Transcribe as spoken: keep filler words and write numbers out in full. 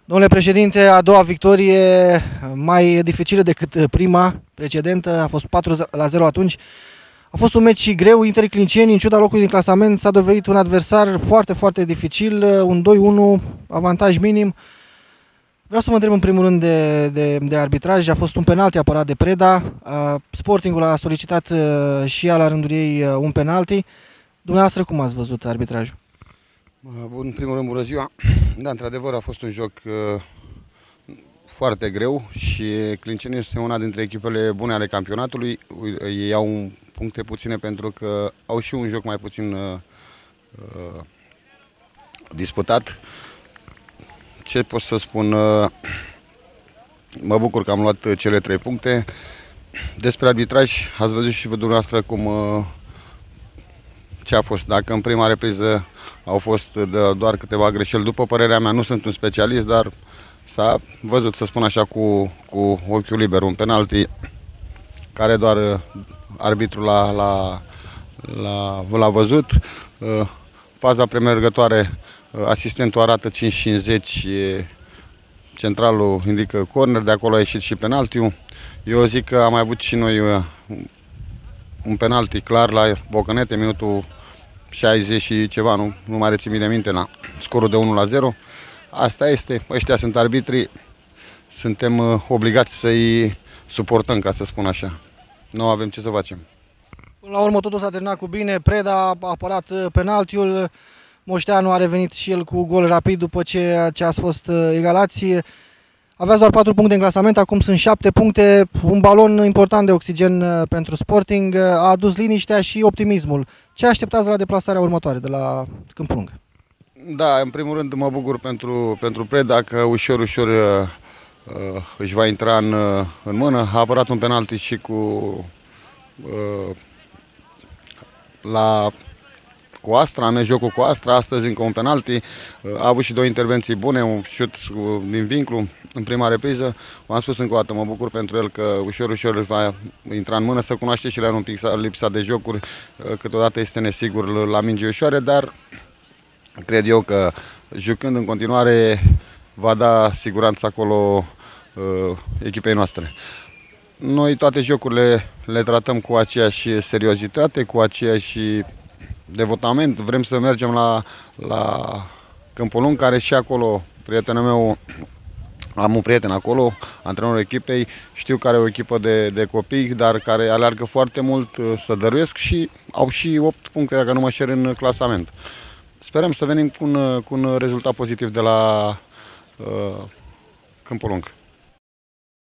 Domnule președinte, a doua victorie mai dificilă decât prima precedentă, a fost patru la zero atunci. A fost un meci greu, Inter Clinceni, în ciuda locului din clasament, s-a dovedit un adversar foarte, foarte dificil, un doi unu, avantaj minim. Vreau să mă întreb în primul rând de, de, de arbitraj, a fost un penalti apărat de Preda, Sportingul a solicitat și ea la rândul ei un penalti. Dumneavoastră cum ați văzut arbitrajul? Bun, în primul rând, bună ziua. Da, într-adevăr a fost un joc uh, foarte greu și Clinceni este una dintre echipele bune ale campionatului. Ei au puncte puține pentru că au și un joc mai puțin uh, uh, disputat. Ce pot să spun? Uh, mă bucur că am luat cele trei puncte. Despre arbitraj, ați văzut și dumneavoastră cum... Uh, ce a fost. Dacă în prima repriză au fost doar câteva greșeli, după părerea mea, nu sunt un specialist, dar s-a văzut, să spun așa, cu, cu ochiul liber, un penalti care doar arbitrul l-a văzut. Faza premergătoare, asistentul arată cinci cincizeci, centralul indică corner, de acolo a ieșit și penaltiul. Eu zic că am mai avut și noi un penalti clar la Bocănete, minutul șaizeci și ceva, nu, nu mai rețin bine minte, la scorul de unu la zero. Asta este, ăștia sunt arbitrii, suntem uh, obligați să-i suportăm, ca să spun așa. Nu avem ce să facem. Până la urmă totul s-a terminat cu bine, Preda a apărat penaltiul, Moșteanu a revenit și el cu gol rapid după ce, ce ați fost egalați. Aveați doar patru puncte în clasament, acum sunt șapte puncte, un balon important de oxigen pentru Sporting, a adus liniștea și optimismul. Ce așteptați de la deplasarea următoare, de la Câmpul Lung? Da, în primul rând mă bucur pentru, pentru Preda că ușor, ușor uh, își va intra în, în mână. A apărat un penalti și cu uh, la... cu Astra, în jocul cu Astra, astăzi încă un penalti, a avut și două intervenții bune, un șut din vinclu în prima repriză. V-am spus încă o dată, mă bucur pentru el că ușor, ușor va intra în mână, să cunoaște și la un pic lipsa de jocuri, câteodată este nesigur la mingi ușoare, dar cred eu că jucând în continuare va da siguranță acolo uh, echipei noastre. Noi toate jocurile le tratăm cu aceeași seriozitate, cu aceeași devotament, vrem să mergem la, la Câmpul Lung, care și acolo, prietenul meu, am un prieten acolo, antrenorul echipei, știu că are o echipă de, de copii, dar care aleargă foarte mult, să dăruiesc și au și opt puncte, dacă nu mă șer, în clasament. Sperăm să venim cu un, cu un rezultat pozitiv de la uh, Câmpul Lung.